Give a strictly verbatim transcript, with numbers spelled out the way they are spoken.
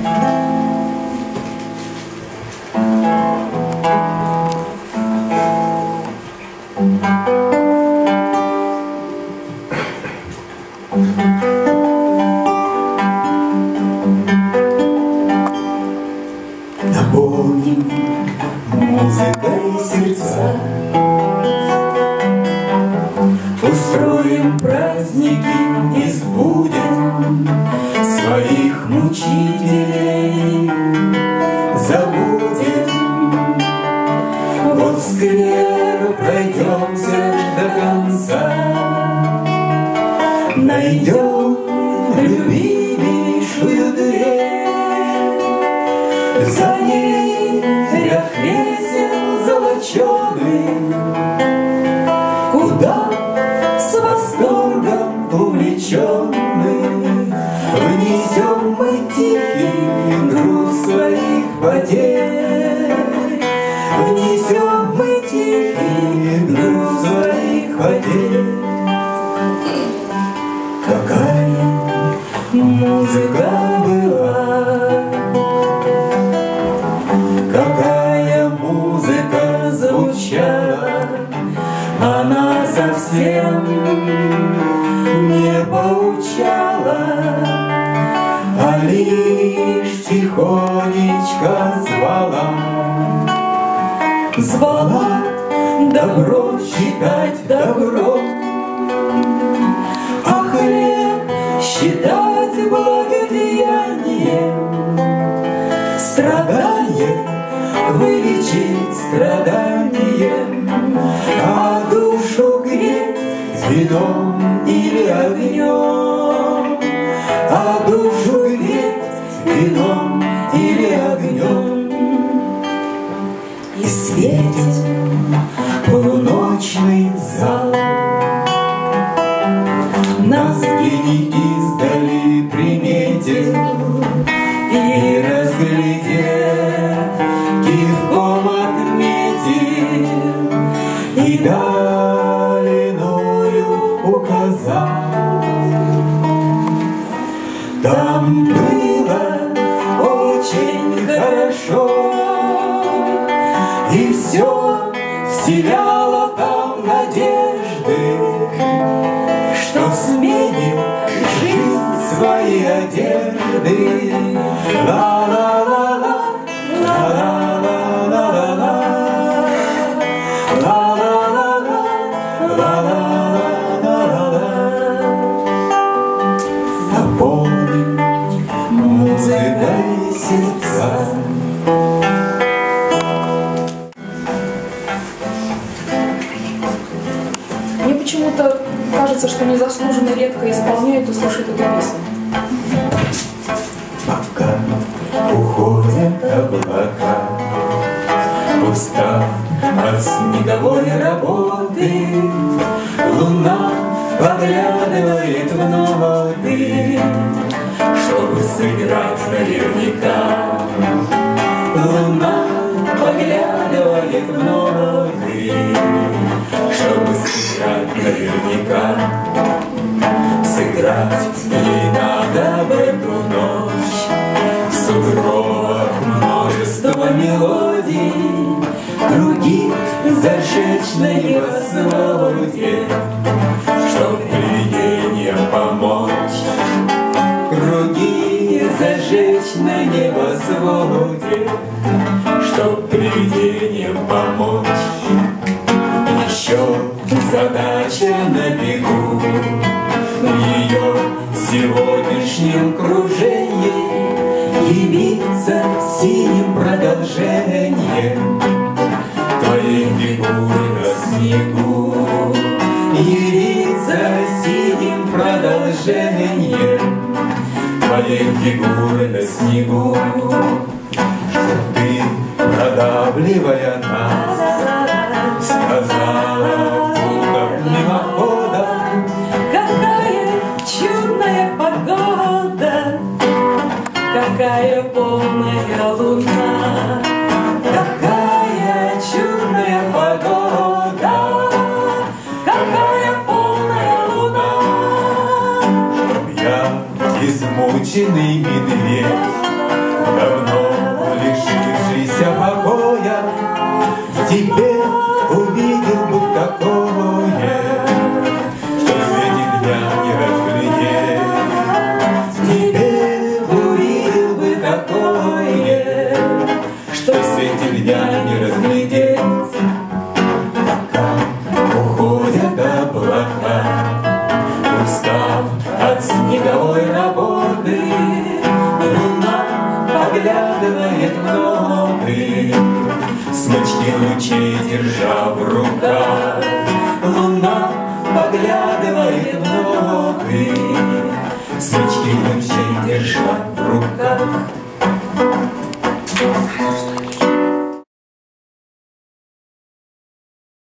Наполним музыкой сердца, устроим праздники и сбудем своих мучителей, забудем. Вот сквер пройдемся до конца, найдем любимейшую дверь, за ней ряд кресел золоченых, куда с восторгом увлеченных внесем мы тихий груз своих потерь, внесем мы тихий груз своих потерь. Какая музыка была, какая музыка звучала, она совсем не поучала, а лишь тихонечко звала, звала добро считать добро, а хлеб считать благодеянием, страдание вылечить страданием, а душу греть вином или огнем, а душу греть вином или огнем. И светит полуночный зал, нас гений издали приметил и разглядев, кивком отметил и долиною указал. Там было очень хорошо, и все вселяло там надежды, что сменим жизнь свои одежды. Ла-ла-ла-ла, ла-ла-ла-ла-ла-ла, ла-ла-ла-ла, ла-ла-ла-ла-ла. Наполним музыкой сердца. Мне почему-то кажется, что незаслуженно редко исполняют и слушают эту песню. Пока уходят облака, устав от снеговой работы, луна поглядывает в ноты, чтобы сыграть наверняка. Луна поглядывает в ноты, чтобы сыграть наверняка. Сыграть ей надо в эту ночь, в сугробах множество мелодий, круги зажечь на небосводе, чтоб привидениям помочь. Круги зажечь на небосводе, чтоб привидениям помочь. Еще задача на бегу в ее сегодняшнем кружении явиться синим продолжением твоей фигуры на снегу, явиться синим продолжением твоей фигуры на снегу, чтоб ты, продавливая нас, сказала вдруг мимоходом: какая чудная погода, какая полная луна, какая чудная погода, какая полная луна. чтоб я, измученный медведь,